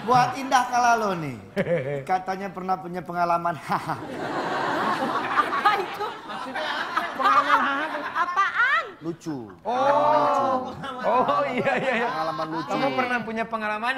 Buat Indah Kalalo nih. Katanya pernah punya pengalaman. Apa itu? Maksudnya pengalaman Apaan? Lucu. Oh iya. Pengalaman lucu. Kamu pernah punya pengalaman?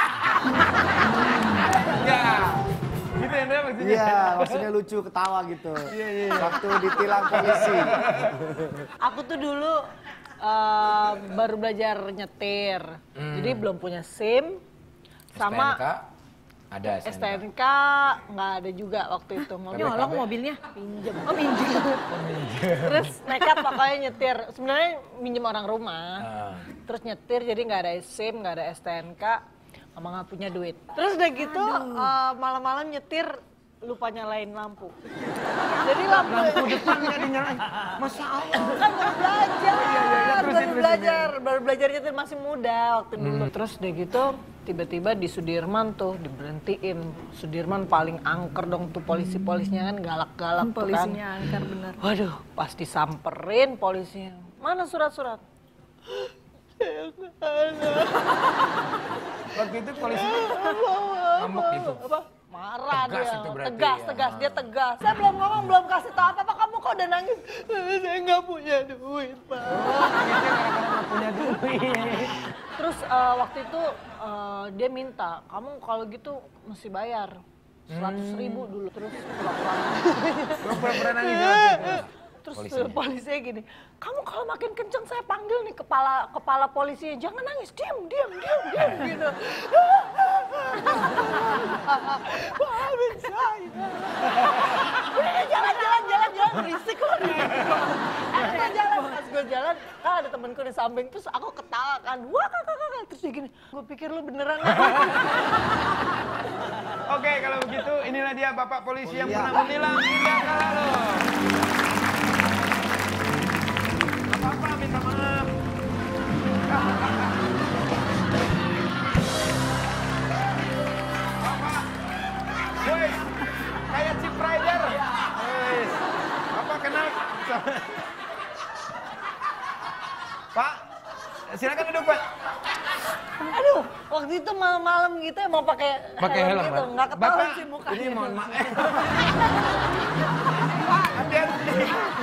Ya. Gitu ya maksudnya? Iya, maksudnya lucu, ketawa gitu. Iya. Waktu ditilang polisi. Aku tuh dulu baru belajar nyetir. Jadi belum punya SIM. Sama STNK? Ada STNK. STNK nggak ada juga waktu itu. Mau BPKB? nyolong mobilnya? Pinjem. Oh minjem. Terus nekat pokoknya nyetir. Sebenarnya minjem orang rumah. Terus nyetir jadi nggak ada SIM, nggak ada STNK. Mama nggak punya duit. Terus udah gitu malam-malam nyetir lupa nyalain lampu. Jadi lampu depan nggak dinyalain. Masa Allah. kan baru belajar. Iya, Baru belajar nyetir masih muda waktu dulu. Terus udah gitu tiba-tiba di Sudirman tuh diberhentiin. Sudirman paling angker dong tuh polisi-polisinya kan galak-galak tuh kan. Polisinya angker bener. Waduh, pas disamperin polisinya. Mana surat-surat? Waktu itu polisi ngambek gitu. Apa? Marah Tegas dia. itu berarti Tegas, dia tegas. Saya belum ngomong, belum kasih tahu apa-apa, kamu kok udah nangis? Saya nggak punya duit, Pak. Nggak punya duit. Terus waktu itu dia minta, kamu kalau gitu mesti bayar 100.000 dulu. Terus Pura-pura nangis. Terus polisinya gini, kamu kalau makin kenceng saya panggil nih kepala polisinya, jangan nangis, diam gitu. Maafin saya. Udah jalan, berisik loh nih. Akhirnya jalan, pas gue jalan, kan ada temenku di samping, terus aku ketawa kan, wah kakak, terus dia gini, gue pikir lu beneran. Oke, kalau begitu inilah dia Bapak Polisi yang pernah menilang Indah Kalalo. Apa-apa, minta maaf. Bapak, woi, kayak Chip Rider. Bapak kenal? Pak, silakan duduk Pak. Aduh, waktu itu malam-malam gitu emang pakai helm gitu, nggak ketahuan Bapak, sih mukanya. ini mohon maaf. Pak, hati-hati.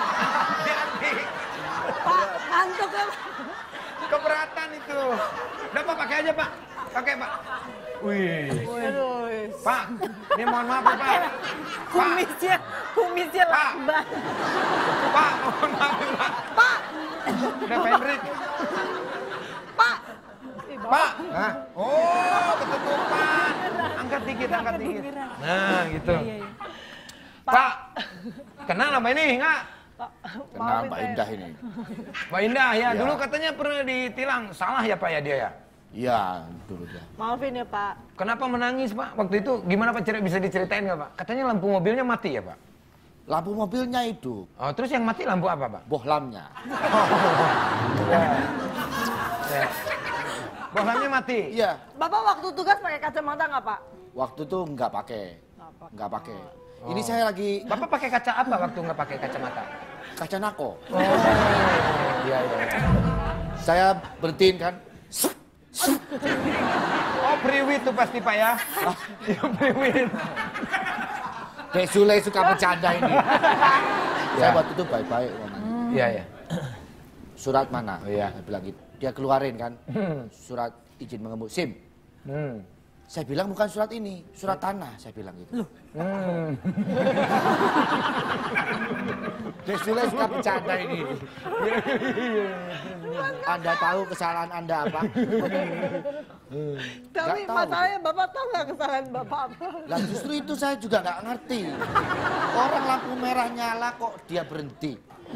Pak, ngantuk kan? Keberatan itu. Udah Pak, pakai aja Pak. Pakai Pak. Wih. Aduh, Pak, ini mohon maaf ya, Pak. kumisnya Pak. lambat. Pak, mohon maaf ya, Pak. Pak, Udah Fenrik. Pak. Pak. Nah. Oh, ketutupan. Angkat dikit. Nah, gitu. Pak, kenal sama ini enggak? Kenal Mbak Indah ini. Mbak Indah ya, Ya. dulu katanya pernah ditilang. Salah ya Pak ya dia ya? Iya, dulu ya. Maafin ya Pak. Kenapa menangis Pak? Waktu itu gimana Pak, bisa diceritain nggak Pak? Katanya lampu mobilnya mati ya Pak? Lampu mobilnya hidup, Oh, terus yang mati lampu apa Pak? bohlamnya. Ya. Bohlamnya mati? Iya, Bapak waktu tugas pakai kacamata nggak Pak? waktu itu nggak pakai. Ini saya lagi Bapak pakai kaca apa waktu nggak pakai kacamata? kaca nako. Oh, iya. Saya berhentiin kan. Oh, priwit tuh pasti Pak ya? Iya, priwit. Dek Sule suka bercanda ini. Saya waktu itu baik-baik ngomongnya. Iya. Surat mana? Oh, iya. Saya bilang gitu. Dia keluarin kan. Surat izin mengemudi SIM. Saya bilang bukan surat ini, surat tanah, saya bilang gitu. Dek Sule suka bercanda ini. Anda tahu kesalahan Anda apa? Tapi tahu. masalahnya Bapak tahu nggak kesalahan Bapak apa? Lah justru itu saya juga nggak ngerti. Orang lampu merah nyala kok dia berhenti.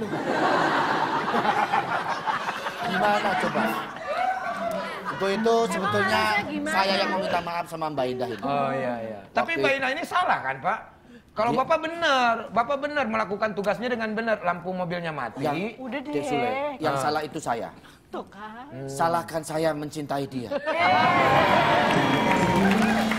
Gimana coba? Untuk itu sebetulnya saya yang meminta maaf sama Mbak Indah ini. Oh iya. Tapi Mbak Indah ini salah kan Pak? Kalau Bapak benar melakukan tugasnya dengan benar, lampu mobilnya mati. Yang, Udah deh. Dek Sule, yang salah itu saya. Tuh kan. Salahkan saya mencintai dia.